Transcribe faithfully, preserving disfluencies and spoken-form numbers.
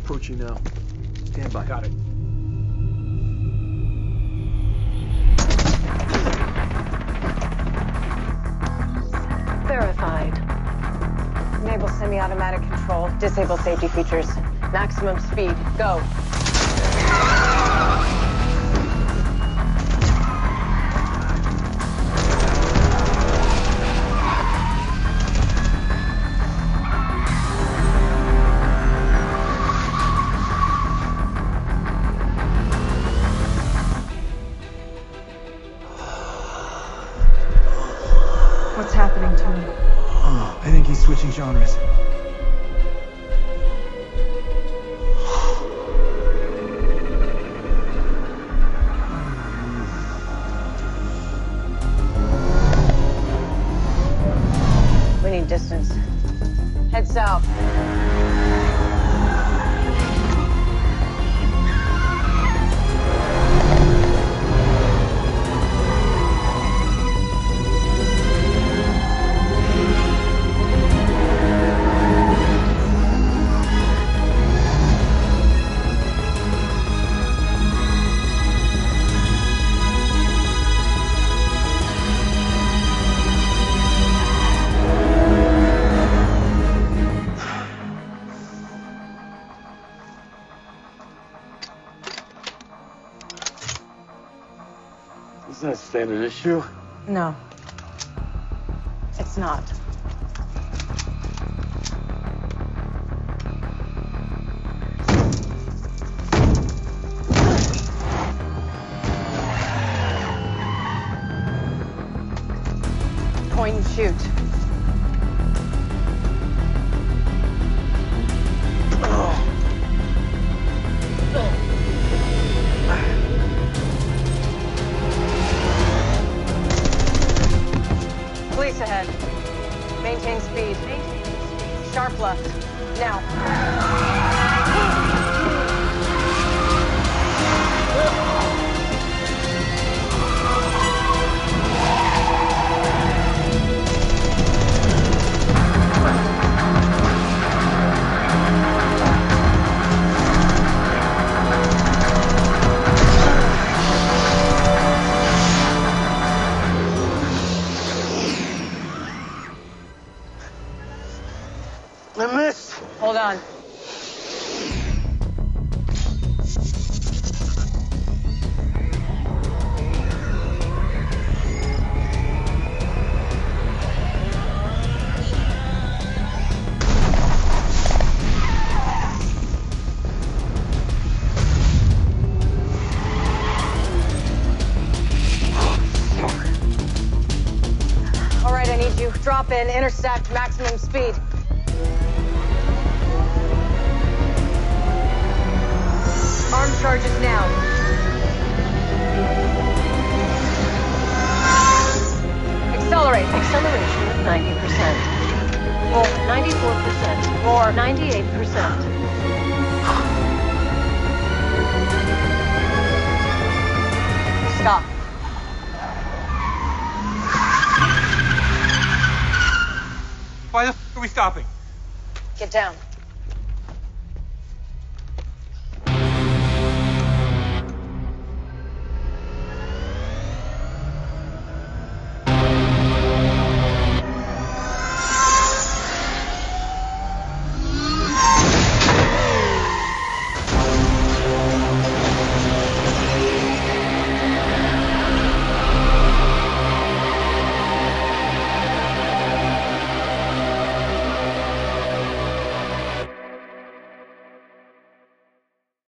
Approaching now. Stand by. Got it. Verified. Enable semi-automatic control. Disable safety features. Maximum speed. Go. What's happening to him? Oh, I think he's switching genres. We need distance. Head south. Is that a standard issue? No. It's not. Point and shoot. Police ahead. Maintain speed. Sharp left. Now. I missed. Hold on. All right, I need you. Drop in, intersect, maximum speed. Arm charges now. Accelerate. Acceleration, ninety percent. More. ninety-four percent. More. ninety-eight percent. Stop. Why the f are we stopping? Get down.